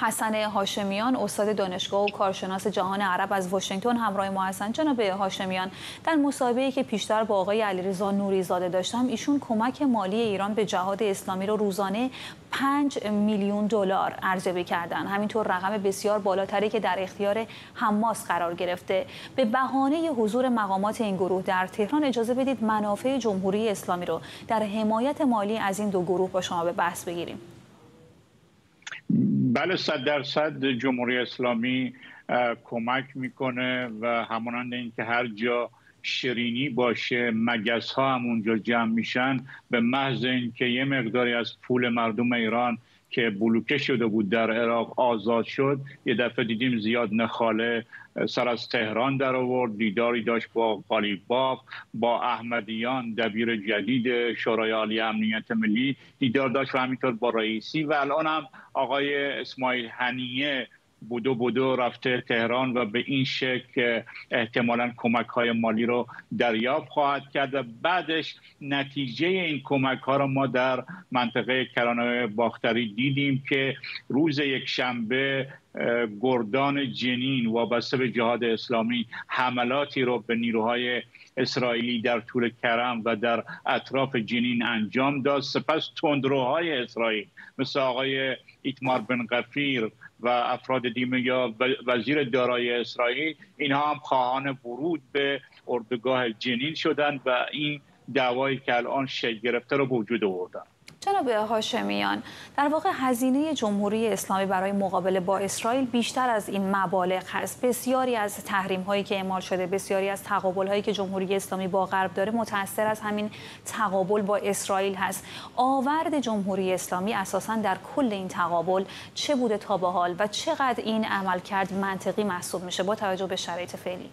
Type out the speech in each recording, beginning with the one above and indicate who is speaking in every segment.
Speaker 1: حسن هاشمیان، استاد دانشگاه و کارشناس جهان عرب از واشنگتن همراه ما هستند. جناب هاشمیان، در مصاحبه‌ای که پیشتر با آقای علیرضا نوری‌زاده داشتم، ایشون کمک مالی ایران به جهاد اسلامی رو روزانه 5 میلیون دلار ارزیابی کردن. همینطور رقم بسیار بالاتری که در اختیار حماس قرار گرفته. به بهانه حضور مقامات این گروه در تهران، اجازه بدید منافع جمهوری اسلامی رو در حمایت مالی از این دو گروه با شما به بحث بگیریم.
Speaker 2: بله، 100% جمهوری اسلامی کمک میکنه و همانند اینکه هر جا شیرینی باشه مگس ها هم اونجا جمع میشن. به محض اینکه یه مقداری از پول مردم ایران که بلوکه شده بود در عراق آزاد شد، یه دفعه دیدیم زیاد نخاله سر از تهران در آورد، دیداری داشت با قالیباف، با احمدیان دبیر جدید شورای عالی امنیت ملی دیدار داشت و همینطور با رئیسی، و الان هم آقای اسماعیل هنیه بودو رفته تهران و به این شکل احتمالاً کمک های مالی رو دریافت خواهد کرد و بعدش نتیجه این کمک ها رو ما در منطقه کرانه باختری دیدیم که روز یکشنبه گردان جنین وابسته به جهاد اسلامی حملاتی رو به نیروهای اسرائیلی در طول کرم و در اطراف جنین انجام داد. سپس تندروهای اسرائیل مثل آقای ایتمار بن غفیر و افراد دیمه یا وزیر دارایی اسرائیل، اینها هم خواهان ورود به اردوگاه جنین شدند و این دعوایی که الان شکل گرفته رو به وجود آوردن.
Speaker 1: جناب هاشمیان، در واقع هزینه جمهوری اسلامی برای مقابله با اسرائیل بیشتر از این مبالغ هست. بسیاری از تحریم هایی که اعمال شده، بسیاری از تقابل هایی که جمهوری اسلامی با غرب داره متأثر از همین تقابل با اسرائیل هست. آورد جمهوری اسلامی اساساً در کل این تقابل چه بوده تا به حال و چقدر این عملکرد منطقی محسوب میشه با توجه به شرایط فعلی؟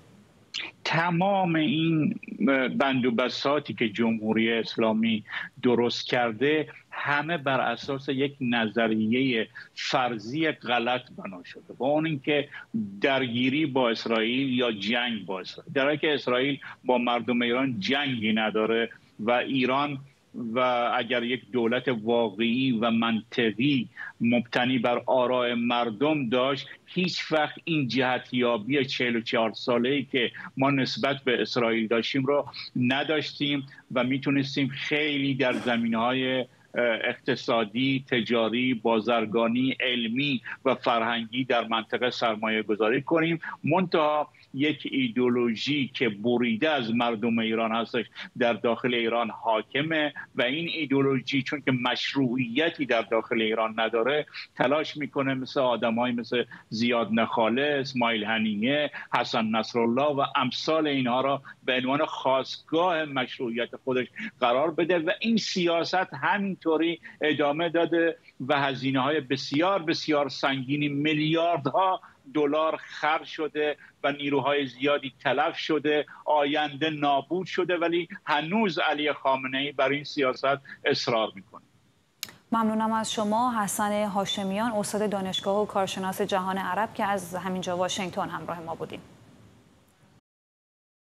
Speaker 2: تمام این بند و بساطی که جمهوری اسلامی درست کرده همه بر اساس یک نظریه فرضی غلط بنا شده، با اون اینکه درگیری با اسرائیل یا جنگ با اسرائیل، در حالی که اسرائیل با مردم ایران جنگی نداره و ایران و اگر یک دولت واقعی و منطقی مبتنی بر آراء مردم داشت، هیچ وقت این جهتیابی 44 ساله‌ای که ما نسبت به اسرائیل داشتیم رو نداشتیم و میتونستیم خیلی در زمینه‌های اقتصادی، تجاری، بازرگانی، علمی و فرهنگی در منطقه سرمایه گذاری کنیم. منتها یک ایدئولوژی که بریده از مردم ایران هستش در داخل ایران حاکمه و این ایدئولوژی چون که مشروعیتی در داخل ایران نداره، تلاش میکنه مثل آدمایی مثل زیاد نخاله، اسماعیل هنیه، حسن نصرالله و امثال اینها را به عنوان خاستگاه مشروعیت خودش قرار بده و این سیاست همینطوری ادامه داده و هزینه‌های بسیار بسیار سنگینی، میلیاردها دلار خرج شده و نیروهای زیادی تلف شده، آینده نابود شده، ولی هنوز علی خامنه‌ای بر این سیاست اصرار میکنه.
Speaker 1: ممنونم از شما حسن هاشمیان، استاد دانشگاه و کارشناس جهان عرب که از همینجا واشنگتن همراه ما بودیم.